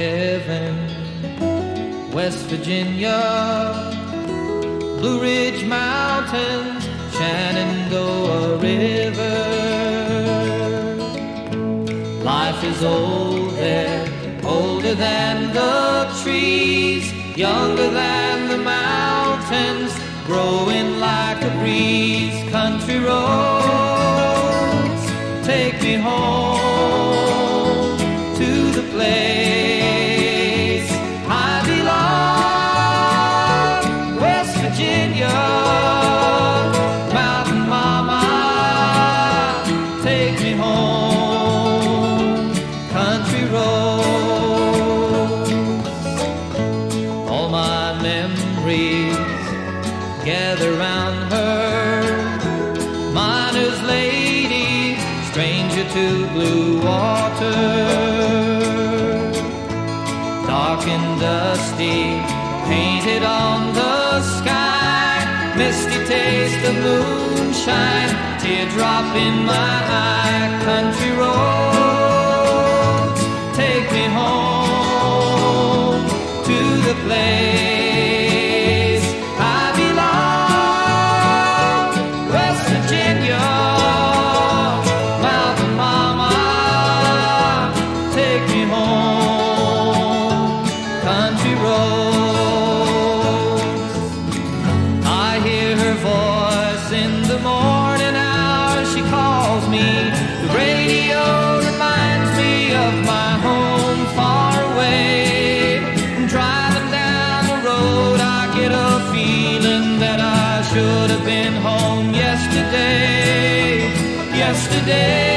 heaven. West Virginia, Blue Ridge Mountains, Shenandoah River. Life is old there, older than the trees, younger than the mountains, growing like a breeze. Country roads, take me home to the place I belong. West Virginia, mountain mama, take me home. Country roads, all my memories gather round her. Miner's lady, stranger to blue water. Dark and dusty, painted on the sky. Misty taste of moonshine, teardrop in my eye. Country roads, take me home to the place I belong. West Virginia, mountain mama, take me home. Country roads, I hear her voice in the morning hour. She calls me, the radio reminds me of my home far away. Driving down the road, I get a feeling that I should have been home yesterday. Yesterday.